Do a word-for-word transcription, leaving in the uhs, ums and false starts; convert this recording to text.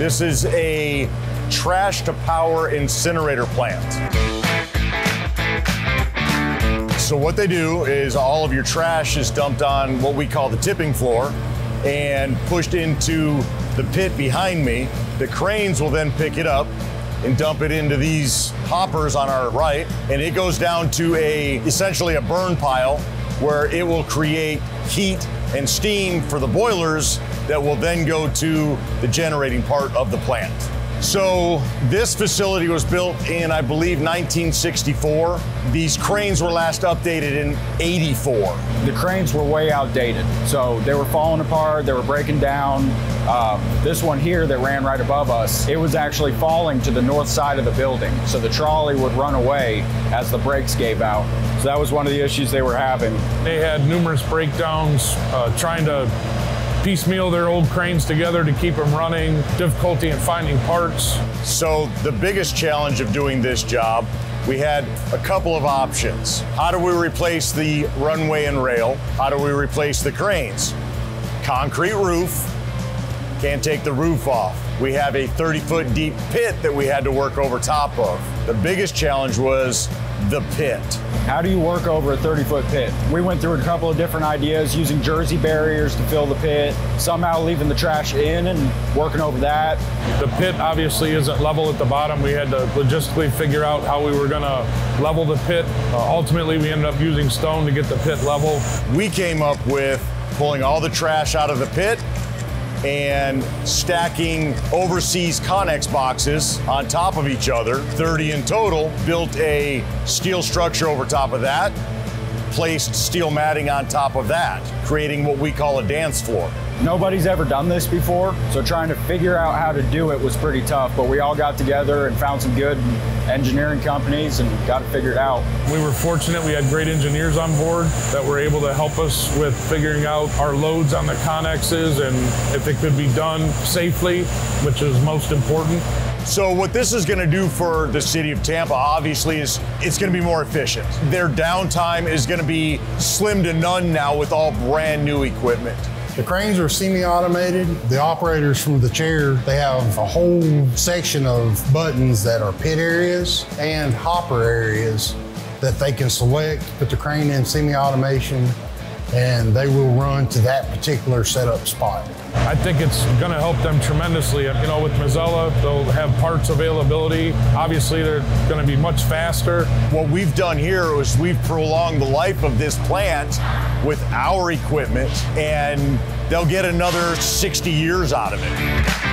This is a trash to power incinerator plant. So what they do is all of your trash is dumped on what we call the tipping floor and pushed into the pit behind me. The cranes will then pick it up and dump it into these hoppers on our right, and it goes down to a essentially a burn pile where it will create heat and steam for the boilers that will then go to the generating part of the plant. So this facility was built in, I believe, nineteen sixty-four. These cranes were last updated in eighty-four. The cranes were way outdated. So they were falling apart, they were breaking down. Uh, this one here that ran right above us, it was actually falling to the north side of the building. So the trolley would run away as the brakes gave out. So that was one of the issues they were having. They had numerous breakdowns, uh, trying to piecemeal their old cranes together to keep them running, difficulty in finding parts. So the biggest challenge of doing this job, we had a couple of options. How do we replace the runway and rail? How do we replace the cranes? Concrete roof, can't take the roof off. We have a thirty foot deep pit that we had to work over top of. The biggest challenge was the pit. How do you work over a thirty foot pit? We went through a couple of different ideas, using jersey barriers to fill the pit, somehow leaving the trash in and working over that. The pit obviously isn't level at the bottom. We had to logistically figure out how we were gonna level the pit. Uh, ultimately, we ended up using stone to get the pit level. We came up with pulling all the trash out of the pit and stacking overseas Connex boxes on top of each other, thirty in total, built a steel structure over top of that, placed steel matting on top of that, creating what we call a dance floor. Nobody's ever done this before, so trying to figure out how to do it was pretty tough, but we all got together and found some good engineering companies and got it figured out. We were fortunate, we had great engineers on board that were able to help us with figuring out our loads on the Connexes and if it could be done safely, which is most important. So what this is gonna do for the City of Tampa, obviously, is it's gonna be more efficient. Their downtime is gonna be slim to none now with all brand new equipment. The cranes are semi-automated. The operators from the chair, they have a whole section of buttons that are pit areas and hopper areas that they can select, put the crane in semi-automation, and they will run to that particular setup spot. I think it's gonna help them tremendously. You know, with Mazzella, they'll have parts availability. Obviously, they're gonna be much faster. What we've done here is we've prolonged the life of this plant with our equipment, and they'll get another sixty years out of it.